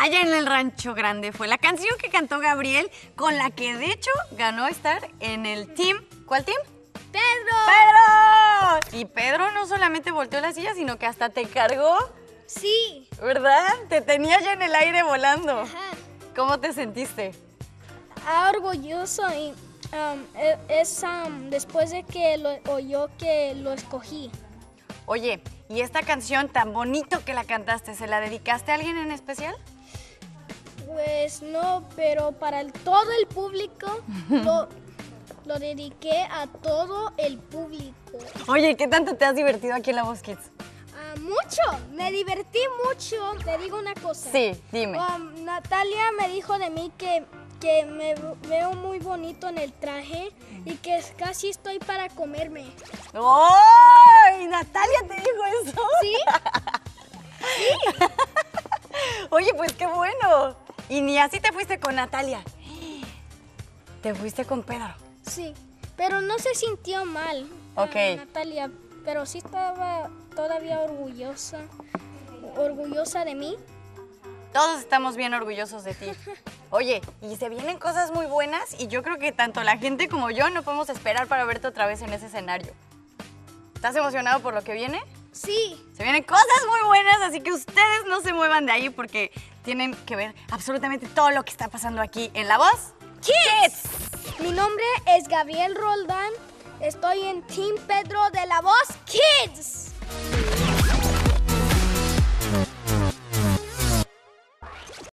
allá en el Rancho Grande. Fue la canción que cantó Gabriel, con la que de hecho ganó estar en el team. ¿Cuál team? ¡Pedro! ¡Pedro! Y Pedro no solamente volteó la silla, sino que hasta te cargó, Sí. ¿verdad? Te tenía ya en el aire volando. Ajá. ¿Cómo te sentiste? Orgulloso y después de que oyó que lo escogí. Oye, ¿y esta canción tan bonito que la cantaste, se la dedicaste a alguien en especial? Pues no, pero para todo el público lo dediqué a todo el público. Oye, ¿qué tanto te has divertido aquí en La Voz Kids? Mucho, me divertí mucho. Te digo una cosa. Sí, dime. Natalia me dijo de mí que me veo muy bonito en el traje y que casi estoy para comerme. ¡Ay! ¿Natalia te dijo eso? ¿Sí? Oye, pues qué bueno. Y ni así te fuiste con Natalia. Te fuiste con Pedro. Sí, pero no se sintió mal. Ok. Natalia, pero sí estaba todavía orgullosa de mí. Todos estamos bien orgullosos de ti. Oye, y se vienen cosas muy buenas y yo creo que tanto la gente como yo no podemos esperar para verte otra vez en ese escenario. ¿Estás emocionado por lo que viene? Sí. Se vienen cosas muy buenas, así que ustedes no se muevan de ahí porque tienen que ver absolutamente todo lo que está pasando aquí en La Voz Kids. Mi nombre es Gabriel Roldán. Estoy en Team Pedro de La Voz Kids.